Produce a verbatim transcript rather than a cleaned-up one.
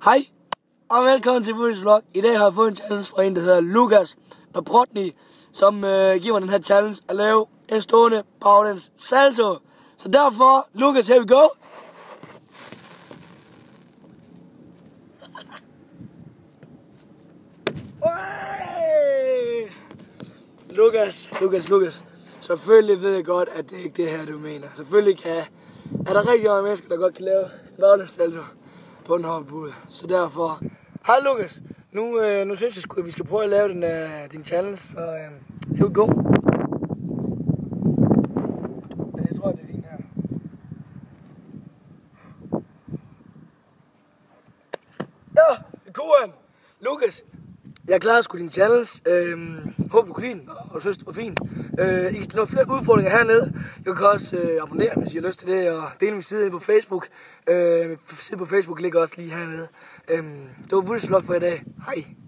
Hej og velkommen til Budis Vlog. I dag har jeg fået en challenge fra en, der hedder Lukas Paprotny, som øh, giver mig den her challenge at lave en stående baglæns salto. Så derfor, Lukas, here we go. Lukas, Lukas, Lukas. Selvfølgelig ved jeg godt, at det ikke er det her, du mener. Selvfølgelig kan er der rigtig mange mennesker, der godt kan lave baglæns salto på en håndbude. Så derfor, hej Lukas. Nu, øh, nu synes jeg sgu, at vi skal prøve at lave den, øh, din challenge. Så øh, here we go. Jeg tror, det er fint her. Ja, det kunne han. Lukas, jeg klarede sgu din challenge. Øhm, håber du kunne lide den, og synes det var fint. Øh, I kan stille flere udfordringer hernede. Jeg kan også øh, abonnere, hvis I har lyst til det, og dele min side på Facebook. Øh, min side på Facebook ligger også lige hernede. Øh, det var Budis Vlog for i dag. Hej.